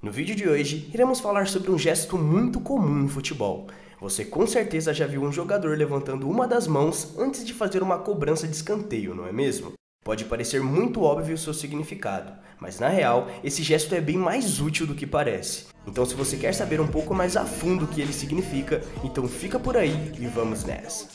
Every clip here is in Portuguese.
No vídeo de hoje, iremos falar sobre um gesto muito comum no futebol. Você com certeza já viu um jogador levantando uma das mãos antes de fazer uma cobrança de escanteio, não é mesmo? Pode parecer muito óbvio o seu significado, mas na real, esse gesto é bem mais útil do que parece. Então se você quer saber um pouco mais a fundo o que ele significa, então fica por aí e vamos nessa.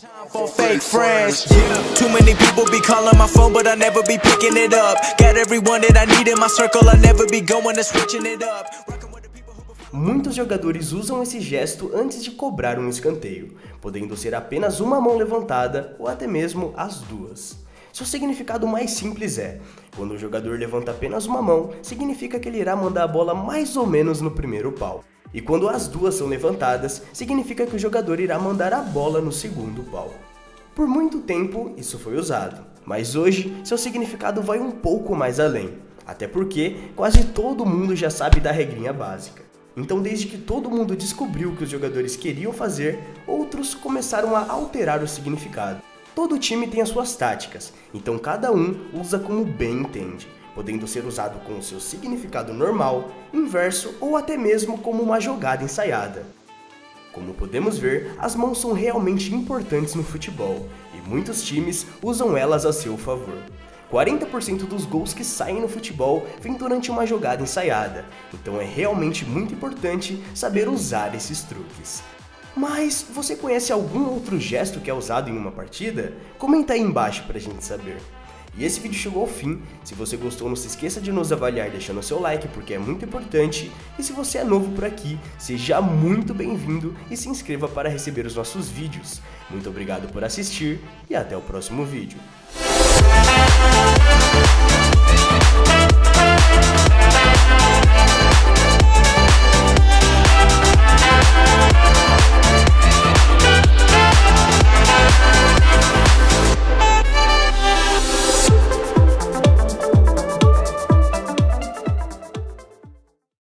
Muitos jogadores usam esse gesto antes de cobrar um escanteio, podendo ser apenas uma mão levantada ou até mesmo as duas. Seu significado mais simples é: quando o jogador levanta apenas uma mão, significa que ele irá mandar a bola mais ou menos no primeiro pau. E quando as duas são levantadas, significa que o jogador irá mandar a bola no segundo pau. Por muito tempo, isso foi usado, mas hoje seu significado vai um pouco mais além, até porque quase todo mundo já sabe da regrinha básica. Então, desde que todo mundo descobriu o que os jogadores queriam fazer, outros começaram a alterar o significado. Todo time tem as suas táticas, então cada um usa como bem entende, podendo ser usado com o seu significado normal, inverso ou até mesmo como uma jogada ensaiada. Como podemos ver, as mãos são realmente importantes no futebol, e muitos times usam elas a seu favor. 40% dos gols que saem no futebol vêm durante uma jogada ensaiada, então é realmente muito importante saber usar esses truques. Mas você conhece algum outro gesto que é usado em uma partida? Comenta aí embaixo pra gente saber. E esse vídeo chegou ao fim. Se você gostou, não se esqueça de nos avaliar deixando seu like, porque é muito importante. E se você é novo por aqui, seja muito bem-vindo e se inscreva para receber os nossos vídeos. Muito obrigado por assistir e até o próximo vídeo.